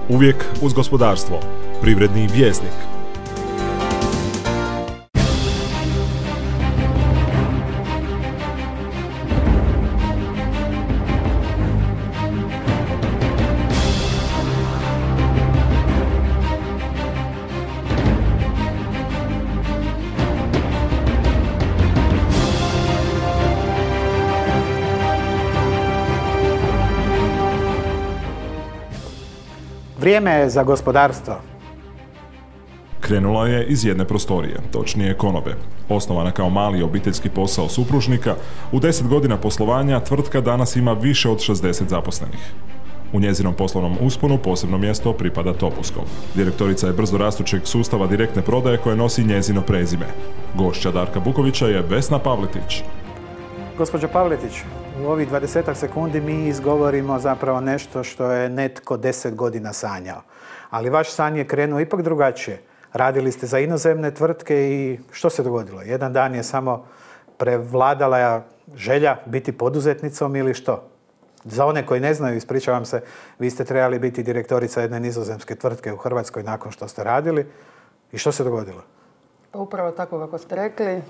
Uvijek uz gospodarstvo. Privredni vjesnik. Vrijeme je za gospodarstvo. Krenula je iz jedne prostorije, točnije konobe. Osnovana kao mali obiteljski posao supružnika, u 10 godina poslovanja tvrtka danas ima više od 60 zaposlenih. U njezinom poslovnom usponu posebno mjesto pripada Topuskom. Direktorica je brzo rastućeg sustava direktne prodaje koje nosi njezino prezime. Gošća Darka Bukovića je Vesna Pavletić. Gospođo Pavletić, u ovih 20 sekundi mi izgovorimo zapravo nešto što je netko 10 godina sanjao. Ali vaš san je krenuo ipak drugačije. Radili ste za inozemne tvrtke i što se dogodilo? Jedan dan je samo prevladala želja biti poduzetnicom ili što? Za one koji ne znaju, ispričavam se, vi ste trebali biti direktorica jedne nizozemske tvrtke u Hrvatskoj nakon što ste radili. I što se dogodilo? Pa upravo tako kako ste rekli.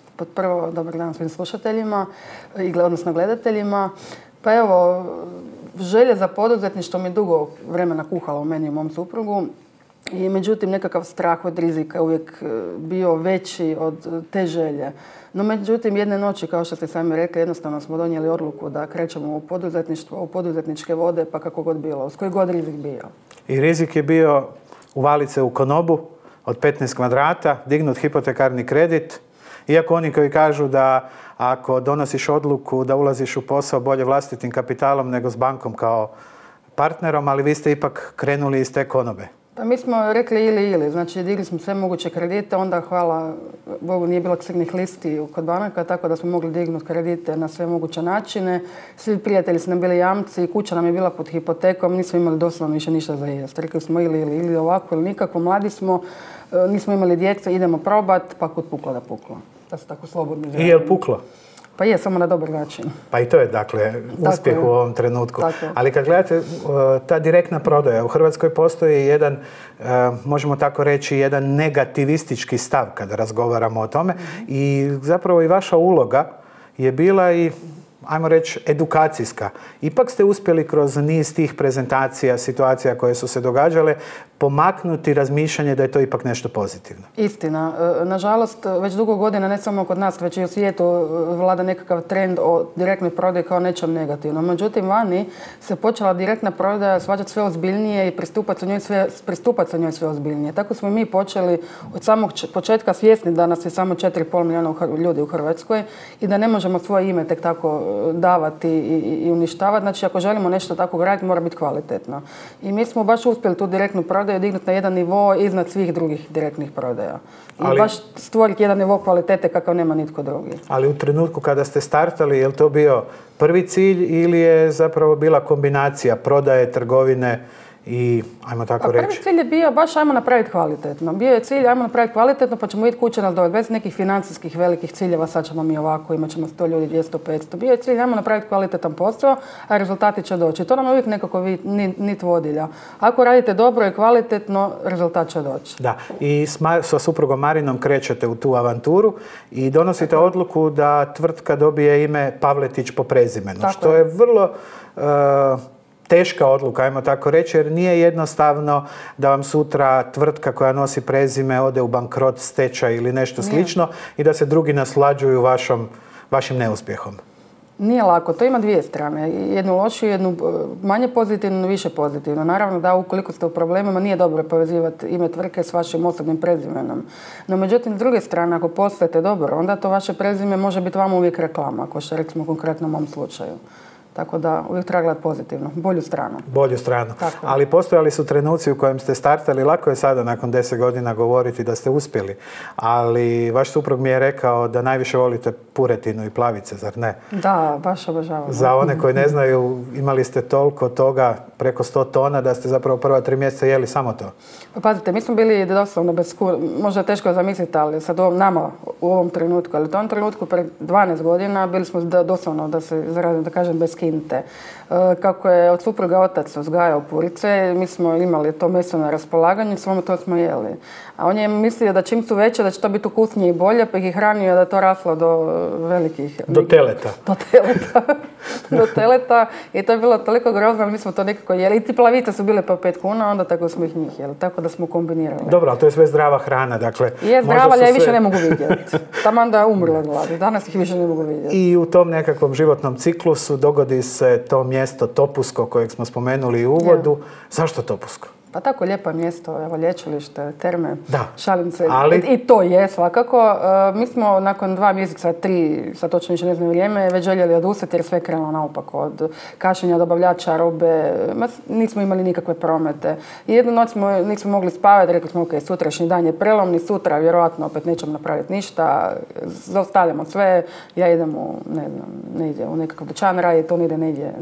Prvo, dobar dan svim slušateljima, odnosno gledateljima. Pa evo, želja za poduzetništvo mi je dugo vremena kuhala u meni i u mom suprugu. I međutim, nekakav strah od rizika je uvijek bio veći od te želje. No međutim, jedne noći, kao što ste sami rekli, jednostavno smo donijeli odluku da krećemo u poduzetništvo, u poduzetničke vode, pa kako god bilo, s koji god rizik bio. I rizik je bio uvaliti se u konobu od 15 kvadrata, dignut hipotekarni kredit, iako oni koji kažu da ako donosiš odluku da ulaziš u posao bolje vlastitim kapitalom nego s bankom kao partnerom, ali vi ste ipak krenuli iz te konobe. Pa mi smo rekli ili. Znači, digli smo sve moguće kredite, onda hvala Bogu nije bilo crnih listi kod banaka, tako da smo mogli dignuti kredite na sve moguće načine. Svi prijatelji su nam bili jamci, kuća nam je bila pod hipotekom, nismo imali doslovno više ništa za jest. Rekli smo ili ovako ili nikako, mladi smo, nismo imali djece, idemo probat, pa kud puklo da puklo. Da se tako slobodno želim. I je li puklo? Pa je, samo na dobar način. Pa i to je, dakle, uspjeh u ovom trenutku. Ali kad gledate, ta direktna prodaja, u Hrvatskoj postoji jedan, možemo tako reći, jedan negativistički stav kada razgovaramo o tome. I zapravo i vaša uloga je bila i, ajmo reći, edukacijska. Ipak ste uspjeli kroz niz tih prezentacija, situacija koje su se događale, pomaknuti razmišljanje da je to ipak nešto pozitivno. Istina. Nažalost, već dugo godina, ne samo kod nas, već i u svijetu vlada nekakav trend o direktnoj prodaji kao nečem negativnom. Međutim, vani se počela direktna prodaja shvaćati sve ozbiljnije i pristupati sa njoj sve ozbiljnije. Tako smo i mi počeli od samog početka svjesni da nas je samo 4,5 milijuna ljudi u Hrvatskoj i da ne možemo svoje ime tek tako davati i uništavati. Znači, ako želimo nešto tako graditi, mora biti kvalitetno. I mi smo baš uspjeli tu direktnu prodaju dignuti na jedan nivo iznad svih drugih direktnih prodaja. I baš stvoriti jedan nivo kvalitete kakav nema nitko drugi. Ali u trenutku kada ste startali, je li to bio prvi cilj ili je zapravo bila kombinacija prodaje, trgovine i, ajmo tako reći? Prvi cilj je bio baš ajmo napraviti kvalitetno. Bio je cilj ajmo napraviti kvalitetno pa ćemo vidjeti kuće nas dovesti. Bez nekih financijskih velikih ciljeva, sad ćemo mi ovako, imat ćemo 100 ljudi, 200, 500. Bio je cilj ajmo napraviti kvalitetan posao, a rezultati će doći. To nam je uvijek nekako nit vodilja. Ako radite dobro i kvalitetno, rezultat će doći. Da, i sa suprugom Marinom krećete u tu avanturu i donosite odluku da tvrtka dobije ime Pavletić po prezimenu, što je vrlo teška odluka, ajmo tako reći, jer nije jednostavno da vam sutra tvrtka koja nosi prezime ode u bankrot, stečaj ili nešto slično i da se drugi naslađuju vašim neuspjehom. Nije lako, to ima dvije strane. Jednu lošiju, jednu manje pozitivnu, više pozitivnu. Naravno da ukoliko ste u problemima nije dobro povezivati ime tvrtke s vašim osobnim prezimenom. No međutim, s druge strane, ako postajete dobro, onda to vaše prezime može biti vama uvijek reklama, ako što recimo konkretno u mom slučaju. Tako da uvijek treba gledati pozitivno, bolju stranu. Bolju stranu. Ali postojali su trenuci u kojem ste startali, lako je sada nakon 10 godina govoriti da ste uspjeli, ali vaš suprug mi je rekao da najviše volite puretinu i plavice, zar ne? Da, baš obožavam. Za one koji ne znaju, imali ste toliko toga, preko 100 tona, da ste zapravo prva 3 mjeseca jeli samo to. Pa pazite, mi smo bili doslovno bez možda teško zamisliti, ali sad nama u ovom trenutku, ali u tom trenutku pred 12 godina bili smo doslovno, da kažem, bez kila. finte. Kako je od supruga otac uzgajao purice, mi smo imali to meso na raspolaganju, samo to smo jeli. A on je mislio da čim su veće, da će to biti ukusnije i bolje, pa ih je hranio da je to raslo do velikih... Do teleta. Do teleta. I to je bilo toliko grozno, ali mi smo to nekako jeli. I ti plavice su bile po 5 kuna, onda tako smo ih njih jeli. Tako da smo kombinirali. Dobro, ali to je sve zdrava hrana, dakle... Je zdrava, ali ja više ne mogu vidjeti. Taman da umrla od gladi. Danas ih više ne mogu vidjeti. I u tom nekakvom životnom ciklusu dogodi se to mjesto Topusko kojeg smo spomenuli u uvodu. Zašto Topusko? Pa tako lijepo mjesto, evo, lječilište, terme, da. Šalim se. Ali... I to je svakako. Mi smo nakon 2 mjeseca, 3, sad točno više ne znam vrijeme, već željeli odustati jer sve je krenulo naopako. Od kašenja dobavljača, robe, nismo imali nikakve promete. I jednu noć nismo mogli spavati, rekli smo ok, sutrašnji dan je prelomni, sutra vjerojatno opet nećemo napraviti ništa, zaustavljamo sve, ja idem u, ne znam, negdje u nekakav dućan raditi, on ide negdje,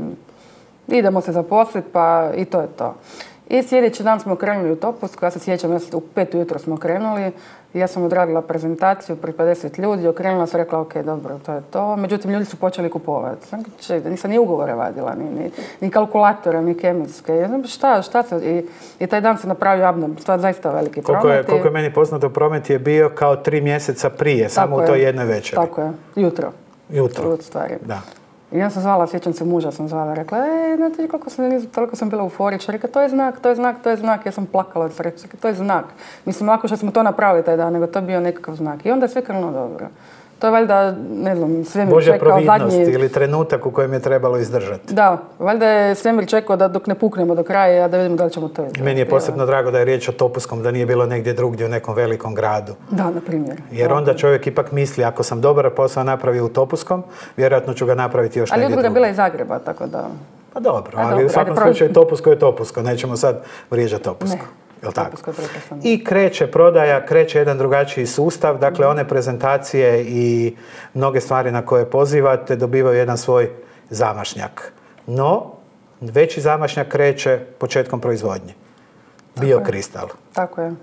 idemo se zaposliti, pa i to je to. I sljedeći dan smo krenuli u Topusku, ja se sjećam, u 5 ujutro smo krenuli, ja sam odradila prezentaciju pred 50 ljudi, okrenula sam, rekla ok, dobro, to je to. Međutim, ljudi su počeli kupovati. Nisam ni ugovore vadila, ni kalkulatore, ni kemijske. Šta se... I taj dan se napravio abnorm, stvar zaista veliki promet. Koliko je meni poznato, promet je bio kao 3 mjeseca prije, samo u toj jednoj večeri. Tako je, jutro. Stvari. Da. I ja sam zvala, sjećam se muža, sam zvala, rekla, znate toliko sam bila euforična, rekla, to je znak, ja sam plakala, rekla, to je znak. Mislim, lako što smo to napravili taj dan, nego to je bio nekakav znak. I onda je sve krenulo dobro. To je valjda, ne znam, svemir Božja čekao zadnji... providnost ili trenutak u kojem je trebalo izdržati. Da, valjda je svemir čekao da dok ne puknemo do kraja, da vidimo da li ćemo to izdržati. Meni je posebno drago da je riječ o Topuskom, da nije bilo negdje drugdje u nekom velikom gradu. Da, na primjer. Jer onda čovjek ipak misli, ako sam dobar posao napravio u Topuskom, vjerojatno ću ga napraviti još negdje drugdje. Ali udruga je bila iz Zagreba, tako da... Pa dobro, ali u svakom slučaju Topusko je Topusko, nećemo sad vrijeđati Topusko. Ne. Jel tako? I kreće prodaja, kreće jedan drugačiji sustav, dakle one prezentacije i mnoge stvari na koje pozivate dobivaju jedan svoj zamašnjak. No, veći zamašnjak kreće početkom proizvodnje. Biokristal. Tako je.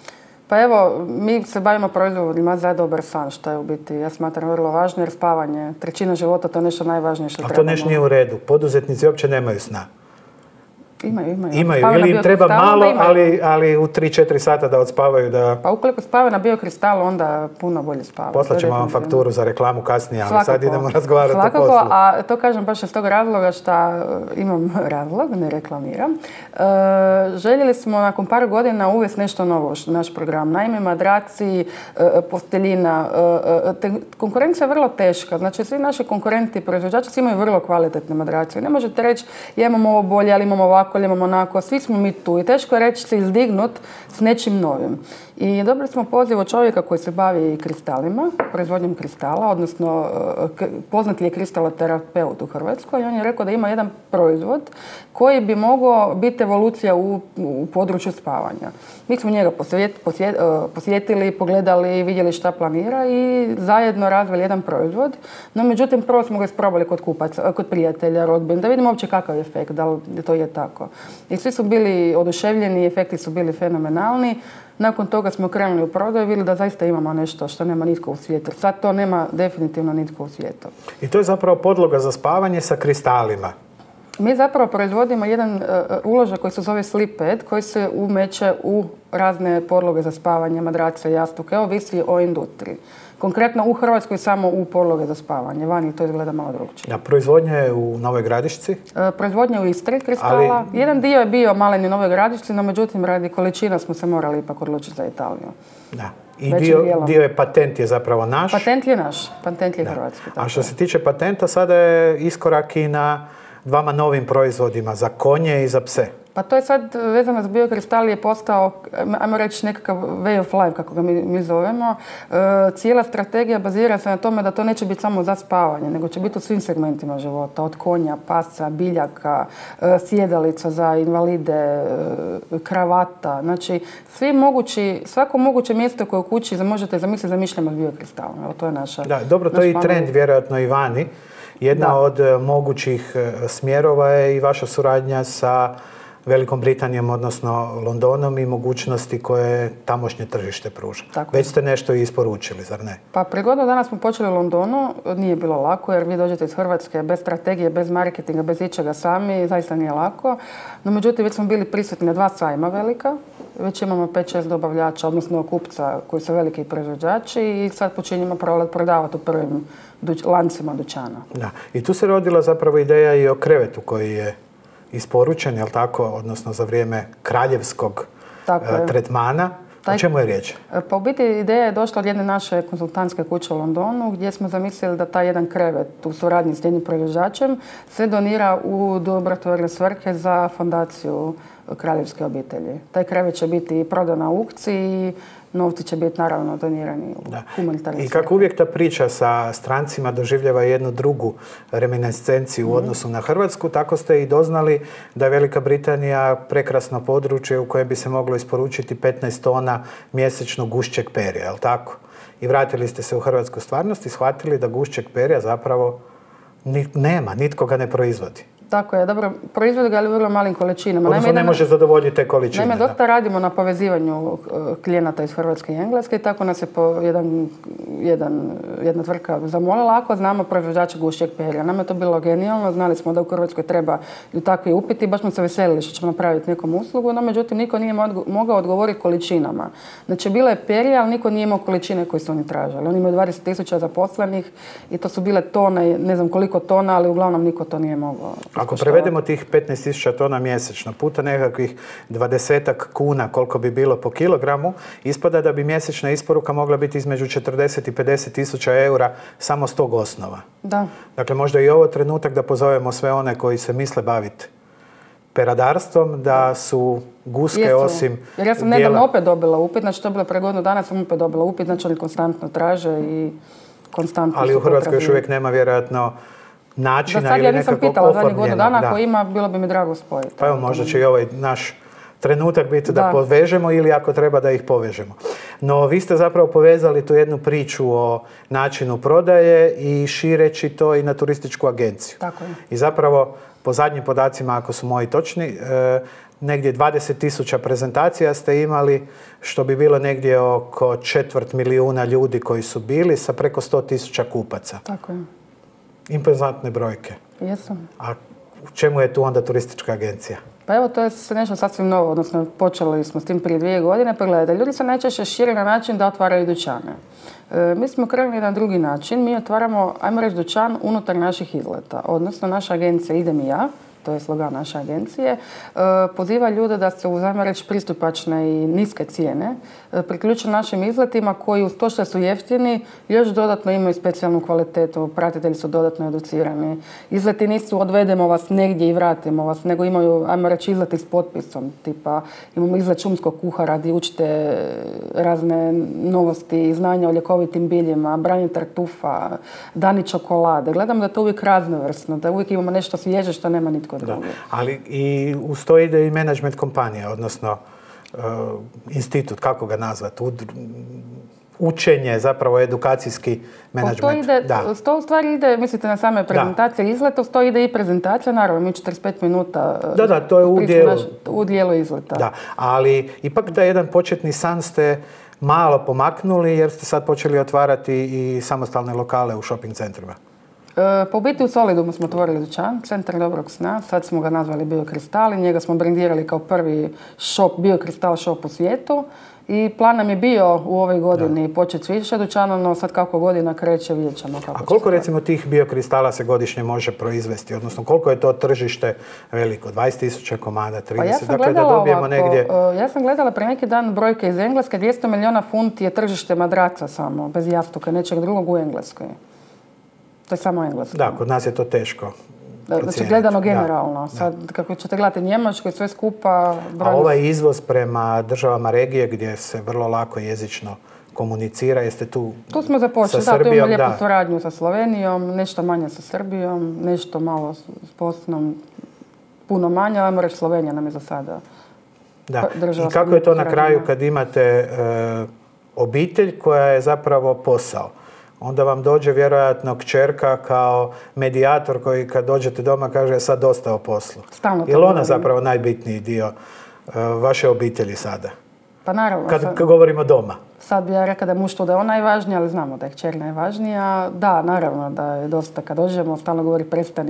Pa evo, mi se bavimo proizvodima za dobar san, što je u biti, ja smatram, vrlo važno, jer spavanje, 1/3 života, to je nešto najvažnije što trebamo. A to nešto nije u redu. Poduzetnici uopće nemaju sna. Imaju, ili im treba malo, ali u 3-4 sata da odspavaju da... Pa ukoliko spave na biokristalu, onda puno bolje spavaju. Poslaćemo vam fakturu za reklamu kasnije, ali sad idemo razgovarati o poslu. Svakako, a to kažem baš iz tog razloga što imam razlog, ne reklamiram. Željeli smo nakon par godina uvesti nešto novo u naš program. Naime, madraci, posteljina. Konkurencija je vrlo teška. Znači, svi naši konkurenti, proizvođači, imaju vrlo kvalitetne madrace. Ne možete reći, ja imam ovo bolje, ali imamo ovako, ili imamo onako, svi smo mi tu i teško je reći se izdignut s nečim novim. I dobili smo poziv od čovjeka koji se bavi kristalima, proizvodnjom kristala, odnosno poznat je kristaloterapeut u Hrvatskoj i on je rekao da ima jedan proizvod koji bi mogao biti evolucija u području spavanja. Mi smo njega posjetili, pogledali, vidjeli šta planira i zajedno razvili jedan proizvod, no međutim prvo smo ga isprobali kod kupaca, kod prijatelja, rodbine, da vidimo uopće kakav je efekt, da li to je tako. I svi su bili oduševljeni, efekti su bili fenomenalni. Nakon toga smo krenuli u prodaju i vidjeli da zaista imamo nešto što nema nitko u svijetu. Sad to nema definitivno nitko u svijetu. I to je zapravo podloga za spavanje sa kristalima. Mi zapravo proizvodimo jedan uložak koji se zove sleep pad, koji se umeće u razne podloge za spavanje, madrace, jastuke, ovisi o industriji. Konkretno u Hrvatskoj samo u podloge za spavanje. Vani to izgleda malo drugčije. A proizvodnja je u Novoj Gradišci? Proizvodnja u Istri kristala. Jedan dio je bio malen u Novoj Gradišci, no međutim radi količina smo se morali ipak odlučiti za Italiju. Da. I dio je patent je zapravo naš? Patent je naš. Patent je hrvatski. A što se tiče patenta, sada je iskorak i na 2 novim proizvodima za konje i za pse. Pa to je sad vezano s biokristal je postao, ajmo reći, nekakav way of life, kako ga mi zovemo. Cijela strategija bazira se na tome da to neće biti samo za spavanje, nego će biti u svim segmentima života. Od konja, pasa, biljaka, sjedalica za invalide, kravata. Znači, svako moguće mjesto koje u kući možete zamisliti zamišljamo s biokristalom. Evo, to je naša... Da, dobro, to je i trend vjerojatno i vani. Jedna od mogućih smjerova je i vaša suradnja sa Velikom Britanijom, odnosno Londonom i mogućnosti koje tamošnje tržište pruža. Već ste nešto i isporučili, zar ne? Pa prije godinu dana smo počeli u Londonu, nije bilo lako jer vi dođete iz Hrvatske bez strategije, bez marketinga, bez ičega sami, zaista nije lako. No međutim, već smo bili prisutni na 2 sajma velika, već imamo 5-6 dobavljača, odnosno kupca koji su veliki proizvođači i sad počinjemo prodavati u prvim lancima dućana. Da. I tu se rodila zapravo ideja i o krevetu koji je isporučen, jel tako, odnosno za vrijeme kraljevskog tretmana. O čemu je riječ? Pa u biti ideja je došla od jedne naše konzultantske kuće u Londonu gdje smo zamislili da taj jedan krevet u suradnji s jednim proizvođačem se donira u dobrotvorne svrhe za fondaciju kraljevske obitelji. Taj krevet će biti prodan na aukciji, novci će biti naravno donirani u humanitarne svrhe. I kako uvijek ta priča sa strancima doživljava jednu drugu reminiscenciju u odnosu na Hrvatsku, tako ste i doznali da je Velika Britanija prekrasno područje u kojem bi se moglo isporučiti 15 tona mjesečno gušćeg perja, je li tako? I vratili ste se u hrvatsku stvarnost i shvatili da gušćeg perja zapravo nema, nitko ga ne proizvodi. Tako je, dobro, proizvodi ga ali u vrlo malim količinama. Odnosno ne može zadovoljiti te količine. Naime, dosta radimo na povezivanju klijenata iz Hrvatske i Engleske i tako nas je jedna tvrtka zamolila ako znamo proizvođača gušćeg perja. Nam je to bilo genijalno, znali smo da u Hrvatskoj treba i takvi upiti, baš smo se veselili što ćemo napraviti nekom uslugu, no međutim niko nije mogao odgovoriti količinama. Znači, bilo je perja, ali niko nije imao količine koje su oni tražili. Oni imaju 20.000 zaposlenih i to su bile tone, ne znam koliko tona, ali uglavnom niko to nije mogao. Ako prevedemo tih 15.000 tona mjesečno puta nekakvih 20 kuna koliko bi bilo po kilogramu, ispada da bi mjesečna isporuka mogla biti između 40 i 50.000 eura samo s tog osnova. Da. Dakle, možda i ovo trenutak da pozovemo sve one koji se misle baviti peradarstvom, da su guske osim jer ja sam nedavno opet dobila upit, znači to je bilo pre godinu dana, sam opet dobila upit, znači oni konstantno traže i konstantno. Ali u Hrvatskoj još uvijek nema vjerojatno načina ili nekakvog oformljena. Ja nisam pitala zadnjih godinu dana, ako ima, bilo bi mi drago spojiti. Pa evo, možda će i ovaj naš trenutak biti da povežemo ili ako treba da ih povežemo. No, vi ste zapravo povezali tu jednu priču o načinu prodaje i šireći to i na turističku agenciju. Tako je. I zapravo, po zadnjim podacima, ako su moji točni, negdje 20.000 prezentacija ste imali, što bi bilo negdje oko 250.000 ljudi koji su bili sa preko 100.000 kupaca. Tako je. Impozantne brojke. Jesu. A u čemu je tu onda turistička agencija? Pa evo, to je nešto sasvim novo, odnosno počeli smo s tim prije 2 godine, pa gledajte, ljudi se najčešće šire na način da otvaraju dućane. Mi smo krenuli na jedan drugi način, mi otvaramo, ajmo reći, dućan unutar naših izleta, odnosno naša agencija Idem i ja, to je slogan naše agencije, poziva ljude da se uz, ajmo reći, pristupačne i niske cijene priključe našim izletima koji uz to što su jeftini još dodatno imaju specijalnu kvalitetu, pratitelji su dodatno educirani. Izleti nisu odvedemo vas negdje i vratimo vas, nego imaju, ajmo reći, izleti s potpisom, tipa imamo izlet šumskog kuhara gdje učite razne novosti, znanja o ljekovitim biljima, branje tartufa, dani čokolade. Gledam da je to uvijek raznovrsno, da uvijek imamo nešto svježe što nema nitko drugi. Ali i uz to ide i menadžment kompanija, odnosno institut, kako ga nazvati, učenje, zapravo edukacijski menadžment. To u stvari ide, mislite na same prezentacije izleta, to ide i prezentacija, naravno, mi 45 minuta to je u dijelu izleta. Da, ali ipak da jedan početni san ste malo pomaknuli jer ste sad počeli otvarati i samostalne lokale u shopping centrima. Pa u biti u Solidumu smo otvorili dućan, Centar dobrog sna, sad smo ga nazvali Biokristal i njega smo brendirali kao prvi biokristal shop u svijetu i plan nam je bio u ovoj godini početi više dućana, no sad kako godina kreće vidjet ćemo kako. A koliko recimo tih biokristala se godišnje može proizvesti, odnosno koliko je to tržište veliko, 20.000 komada, 30, pa ja dakle da dobijemo negdje... Ja sam gledala pre neki dan brojke iz Engleske, 200 milijuna funti je tržište madraca samo, bez jastuka, nečeg drugog u Engleskoj. To je samo Engleska. Da, kod nas je to teško. Znači, gledano generalno. Sad, kako ćete gledati Njemačku i sve skupa... A ovaj izvoz prema državama regije gdje se vrlo lako jezično komunicira, jeste tu Tu smo započeli, tu imamo lijepu suradnju sa Slovenijom, nešto manje sa Srbijom, nešto malo s Bosnom, puno manje, ali reći Slovenija nam je za sada država. I kako je to na kraju kad imate obitelj koja je zapravo posao? onda vam dođe vjerojatno kćerka kao medijator koji kad dođete doma kaže sad dosta o poslu. Je li ona zapravo najbitniji dio vaše obitelji sada? Pa naravno. Kad govorimo doma. Sad bi ja rekla da je muž tu da je on najvažniji, ali znamo da je kćer najvažnija. Da, naravno da je dosta. Kad dođemo, stalno govori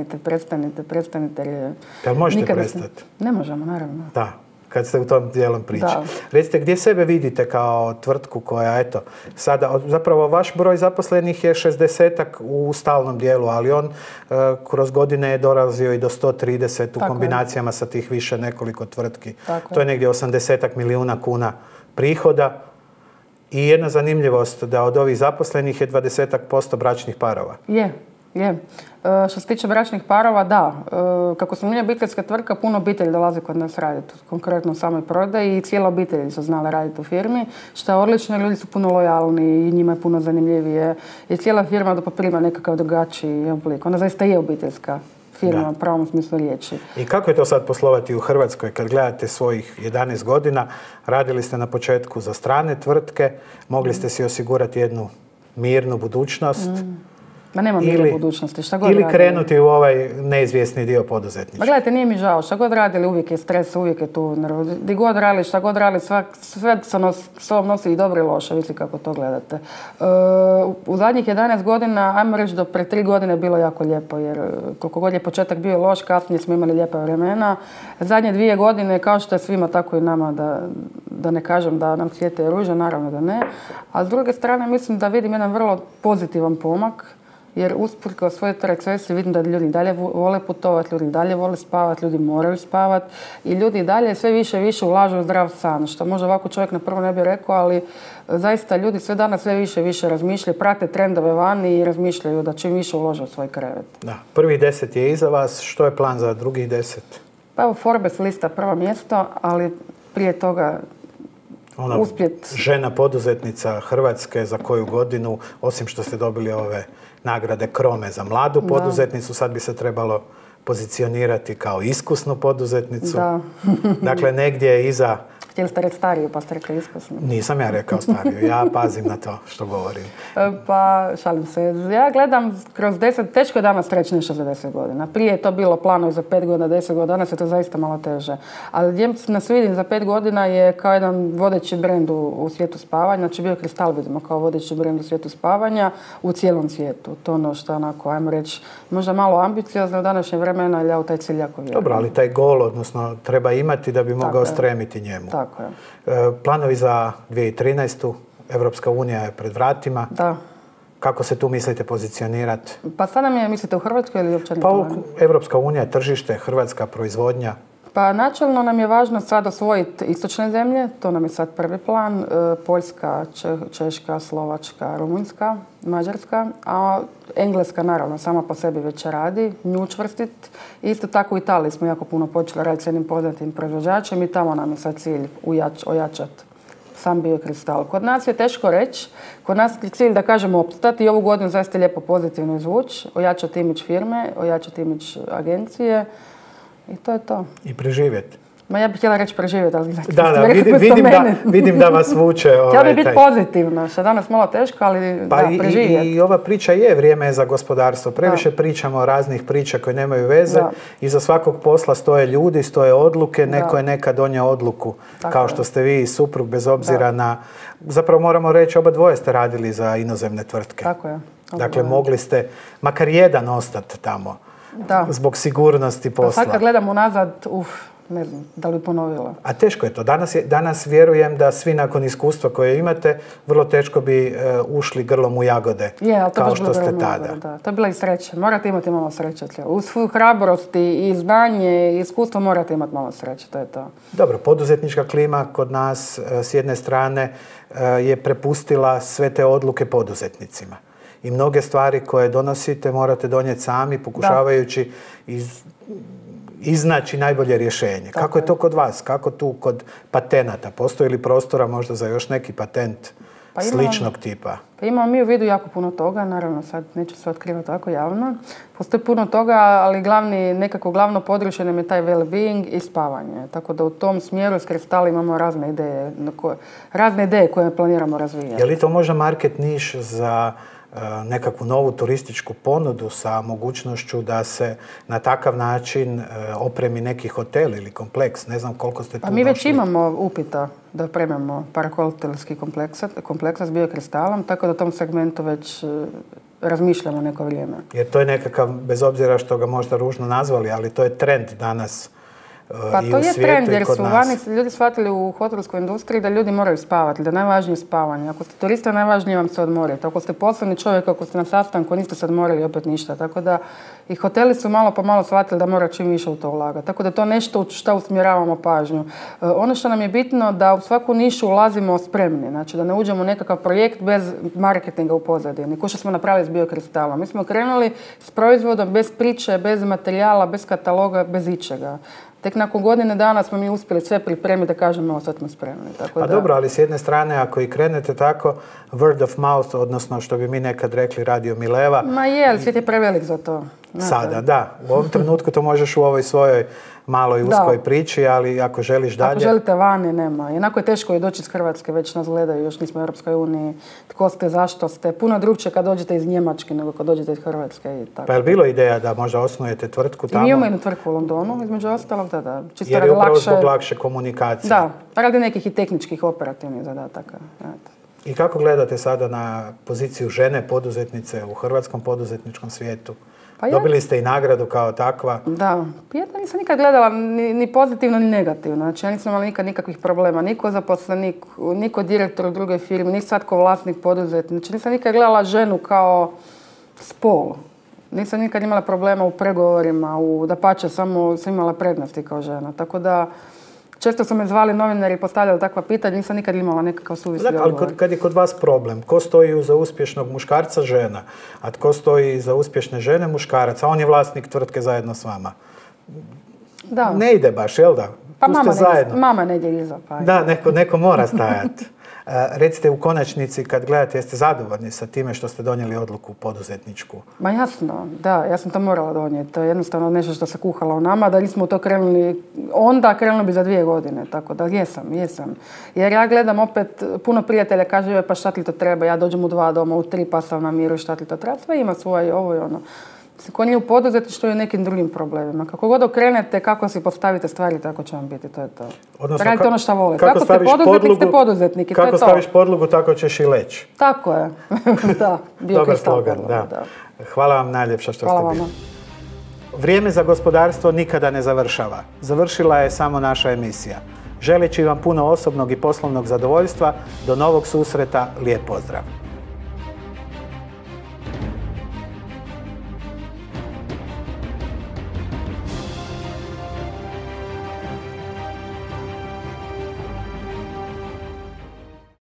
prestanite. Jel možete prestati? Ne možemo, naravno. Da, kad ste u tom dijelom priče. Recite, gdje sebe vidite kao tvrtku koja, eto, sada, zapravo vaš broj zaposlenih je 60-ak u stalnom dijelu, ali on kroz godine je dolazio i do 130 u kombinacijama sa tih više nekoliko tvrtki. To je negdje 80-ak milijuna kuna prihoda. I jedna zanimljivost da od ovih zaposlenih je 20% bračnih parova. Je. Što se tiče bračnih parova, da. Kako smo mi obiteljska tvrtka, puno obitelji dolazi kod nas raditi. Konkretno u samoj prodaji i cijela obitelji su znale raditi u firmi. Što je odlično, ljudi su puno lojalni i njima je puno zanimljivije. I cijela firma da poprima nekakav drugačiji oblik. Ona zaista je obiteljska firma, u pravom smislu riječi. I kako je to sad poslovati u Hrvatskoj kad gledate svojih 11 godina? Radili ste na početku za strane tvrtke, mogli ste si osigurati jednu mirnu budućnost. Ma nema mirne budućnosti. Šta god ili radili. Krenuti u ovaj neizvjesni dio poduzetništva. Ma gledajte, nije mi žao. Šta god radili, uvijek je stres, uvijek je tu. Gdje god radili, šta god radili, sve sobom nosi i dobro i loše. Vidite kako to gledate. U zadnjih 11 godina, ajmo reći da pre 3 godine je bilo jako lijepo. Jer koliko god je početak bio loš, kasnije smo imali lijepa vremena. Zadnje 2 godine, kao što je svima, tako i nama, da ne kažem da nam cvijete ruže, naravno da ne. A s druge strane, mislim da vidim jedan vrlo pozitivan pomak. Jer usprkos svoje recesije vidim da ljudi dalje vole putovati, ljudi dalje vole spavati, ljudi moraju spavati i ljudi dalje sve više i više ulažu u zdrav san, što možda ovako čovjek na prvo ne bi rekao, ali zaista ljudi sve danas sve više i više razmišljaju, prate trendove vani i razmišljaju da čim više ulože u svoj krevet. Da, prvih 10 je iza vas, što je plan za drugih 10? Pa evo Forbes lista prvo mjesto, ali prije toga uspjet. Žena poduzetnica Hrvatske za koju godinu, osim što ste dobili ove nagrade Krome za mladu poduzetnicu, sad bi se trebalo pozicionirati kao iskusnu poduzetnicu. Dakle, negdje iza... Htjeli ste reći stariju, pa ste rekli iskusnu. Nisam ja rekao stariju, ja pazim na to što govorim. Pa, šalim se. Ja gledam kroz 10, teško je danas reći nešto za 10 godina. Prije je to bilo plano za 5 godina, 10 godina, danas je to zaista malo teže. Ali gdje nas vidim za 5 godina je kao jedan vodeći brend u svijetu spavanja. Znači, Biokristal vidimo kao vodeći brend u svijetu spavanja u cijelom svijetu. To ono što onako, ajmo reći, možda malo ambiciozno u današnje vremena, ali ja u taj cilj jako vjerujem. Dobro, ali taj gol, odnosno, treba imati da bi mogao stremiti njemu. Tako je. Planovi za 2013. Evropska unija je pred vratima. Da. Kako se tu mislite pozicionirati? Pa sada mi mislite u Hrvatskoj ili općenito? Pa Evropska unija je tržište, Hrvatska proizvodnja. Pa načelno nam je važno sad osvojiti istočne zemlje, to nam je sad prvi plan, Poljska, Češka, Slovačka, Rumunjska, Mađarska, a Engleska naravno sama po sebi već radi, nju čvrstiti. Isto tako u Italiji smo jako puno počeli raditi s jednim poznatim proizvođačem i tamo nam je sad cilj ojačati sam Biokristal. Kod nas je teško reći, kod nas je cilj da kažemo opstati i ovu godinu zaista lijepo pozitivno izvući, ojačati imidž firme, ojačati imidž agencije. I to je to. I preživjeti. Ma ja bih htjela reći preživjeti, ali vidim da vas vuče. Htjela bi biti pozitivna, što je danas malo teško, ali preživjeti. I ova priča je vrijeme za gospodarstvo. Previše pričamo o raznih priča koje nemaju veze. Iza svakog posla stoje ljudi, stoje odluke. Neko je nekad donio odluku, kao što ste vi i suprug, bez obzira na... Zapravo moramo reći, oba dvoje ste radili za inozemne tvrtke. Tako je. Dakle, mogli ste makar jedan ostati tamo. Zbog sigurnosti posla. Pa sad kad gledam unazad, ne znam, da li ponovila. A teško je to. Danas vjerujem da svi nakon iskustva koje imate, vrlo teško bi ušli grlom u jagode, kao što ste tada. Da. To je bila i sreća. Morate imati malo sreće. Uz svoju hrabrost i znanje i iskustvo morate imati malo sreće. To je to. Dobro, poduzetnička klima kod nas s jedne strane je prepustila sve te odluke poduzetnicima. I mnoge stvari koje donosite morate donijeti sami, pokušavajući iznaći najbolje rješenje. Kako je to kod vas? Kako tu kod patenata? Postoji li prostora možda za još neki patent sličnog tipa? Pa imamo mi u vidu jako puno toga, naravno sad neću se otkrivati tako javno. Postoji puno toga, ali nekako glavno područje nam je taj well-being i spavanje. Tako da u tom smjeru s Kristal imamo razne ideje koje planiramo razvijati. Je li to možda market niš za nekakvu novu turističku ponudu sa mogućnošću da se na takav način opremi neki hotel ili kompleks. Ne znam koliko ste tu došli. Pa mi već imamo upita da opremamo parahotelski kompleks s biokristalom, tako da u tom segmentu već razmišljamo neko vrijeme. Jer to je nekakav, bez obzira što ga možda ružno nazvali, ali to je trend danas. Pa to je trend jer su vani ljudi shvatili u hotelskoj industriji da ljudi moraju spavati, da je najvažnije spavanje. Ako ste turista, najvažnije vam se odmoriti. Ako ste poslovni čovjek, ako ste na sastanku, niste se odmorili opet ništa. Tako da i hoteli su malo po malo shvatili da mora čim više u to ulagati. Tako da to nešto u što usmjeravamo pažnju. Ono što nam je bitno da u svaku nišu ulazimo spremni. Znači da ne uđemo u nekakav projekt bez marketinga u pozadini. Ko što smo napravili s biokristalom. Mi smo krenuli s proizvodom bez priče, bez materijala, bez kataloga, bez ičega. Tek nakon godine dana smo mi uspjeli sve pripremiti da kažemo evo sad smo spremni. Pa dobro, ali s jedne strane ako i krenete tako, word of mouth, odnosno što bi mi nekad rekli radio mileva. Ma je, ali svijet je prevelik za to. Sada, da. U ovom trenutku to možeš u ovoj svojoj maloj uskoj priči, ali ako želiš dalje... Ako želite vani, nema. Jednako je teško i doći iz Hrvatske, već nas gledaju, još nismo u Europskoj uniji. Tko ste, zašto ste? Puno drugčije kad dođete iz Njemačke nego kad dođete iz Hrvatske i tako. Pa je li bilo ideja da možda osnujete tvrtku tamo? I mi imamo jednu tvrtku u Londonu, između ostalog, da. Čisto jer je upravo zbog lakše komunikacije. Da, radi nekih i tehničkih operativnih zadataka. I kako gledate sada na poziciju žene poduzetnice u hrvatskom poduzetničkom svijetu? Pa dobili ste i nagradu kao takva. Da, ja nisam nikad gledala ni pozitivno ni negativno. Znači ja nisam imala nikad nikakvih problema. Niko zaposlenik, niko direktor u drugoj firmi, ni sad ko vlasnik poduzetnik. Znači nisam nikad gledala ženu kao spol. Nisam nikad imala problema u pregovorima, dapače, samo sam imala prednosti kao žena. Tako da često su me zvali novinari i postavljali takva pitanja, nisam nikad imala nekakav suvisli odgovor. Ali kad je kod vas problem, ko stoji iza uspješnog muškarca žena, a tko stoji iza uspješne žene muškarac, a on je vlasnik tvrtke zajedno s vama? Da. Ne ide baš, jel da? Pa mama ne ide iza. Pa da, neko mora stajati. Recite u konačnici, kad gledate, jeste zadovoljni sa time što ste donijeli odluku poduzetničku? Ma jasno, da, ja sam to morala donijeti. To je jednostavno nešto što se kuhalo u nama, da nismo u to krenuli onda, krenuli bi za 2 godine. Tako da jesam. Jer ja gledam opet, puno prijatelja kaže, pa šta ti to treba, ja dođem u 2 doma, u 3 pa sam na miru, šta ti to treba, sve ima svoje, ovo i ono. Ko nije u poduzetništvu i nekim drugim problemima. Kako god okrenete, kako si postavite stvari, tako će vam biti, to je to. Odnosno, radite ono što volite. Kako ste poduzetnik, ste poduzetnik i to je to. Kako staviš podlogu, tako ćeš i leći. Tako je. Da, dobar slogan, da. Hvala vam najljepša što ste bili. Vrijeme za gospodarstvo nikada ne završava. Završila je samo naša emisija. Želeći vam puno osobnog i poslovnog zadovoljstva, do novog susreta, lijep pozdrav.